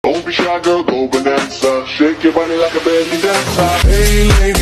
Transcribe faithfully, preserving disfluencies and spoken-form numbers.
Don't be shy, girl, go bonanza. Shake your body like a belly dancer. Hey, lady.